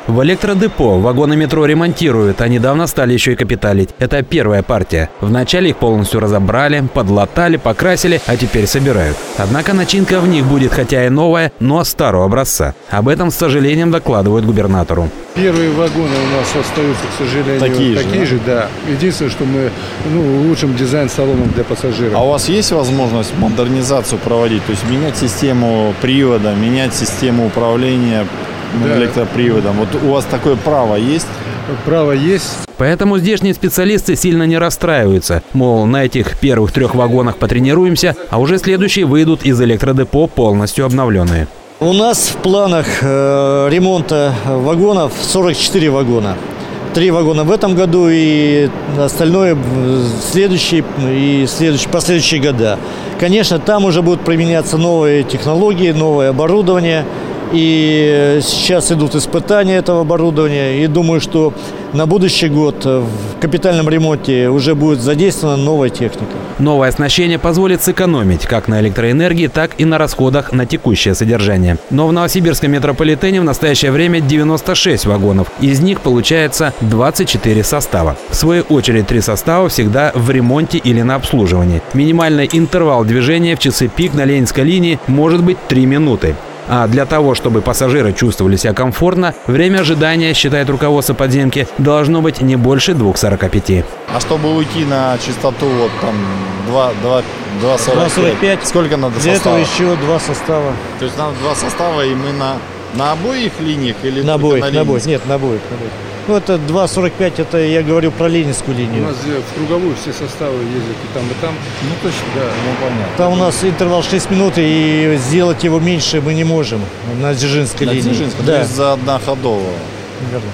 В электродепо вагоны метро ремонтируют, а недавно стали еще и капиталить. Это первая партия. Вначале их полностью разобрали, подлатали, покрасили, а теперь собирают. Однако начинка в них будет хотя и новая, но старого образца. Об этом с сожалением докладывают губернатору. Первые вагоны у нас остаются, к сожалению, такие же, да. Единственное, что мы улучшим дизайн салонов для пассажиров. А у вас есть возможность модернизацию проводить? То есть менять систему привода, менять систему управления электроприводом? Вот у вас такое право есть? Право есть. Поэтому здешние специалисты сильно не расстраиваются. Мол, на этих первых 3 вагонах потренируемся, а уже следующие выйдут из электродепо полностью обновленные. У нас в планах ремонта вагонов 44 вагона. 3 вагона в этом году и остальное следующие и последующие года. Конечно, там уже будут применяться новые технологии, новое оборудование. И сейчас идут испытания этого оборудования. И думаю, что на будущий год в капитальном ремонте уже будет задействована новая техника. Новое оснащение позволит сэкономить как на электроэнергии, так и на расходах на текущее содержание. Но в Новосибирском метрополитене в настоящее время 96 вагонов. Из них получается 24 состава. В свою очередь 3 состава всегда в ремонте или на обслуживании. Минимальный интервал движения в часы пик на Ленинской линии может быть 3 минуты. А для того, чтобы пассажиры чувствовали себя комфортно, время ожидания, считает руководство подземки, должно быть не больше 2:45. А чтобы уйти на частоту вот там 2:45, сколько надо для составов? этого еще 2 состава. То есть надо 2 состава, и мы на обоих линиях или на обоих? Нет, на обоих. Ну, это 2:45, это я говорю про Ленинскую линию. У нас в круговую все составы ездят и там, и там. Ну, точно, да, ну, понятно. Там у нас интервал 6 минут, и сделать его меньше мы не можем на Дзержинской линии. Дзержинской, да. то есть за одноходового. Верно.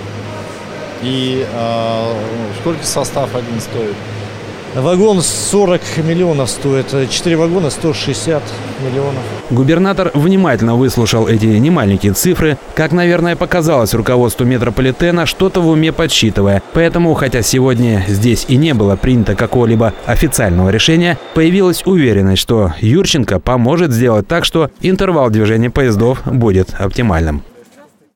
И сколько состав один стоит? Вагон 40 миллионов стоит, 4 вагона 160 миллионов. Губернатор внимательно выслушал эти немаленькие цифры. Как, наверное, показалось руководству метрополитена, что-то в уме подсчитывая. Поэтому, хотя сегодня здесь и не было принято какого-либо официального решения, появилась уверенность, что Юрченко поможет сделать так, что интервал движения поездов будет оптимальным.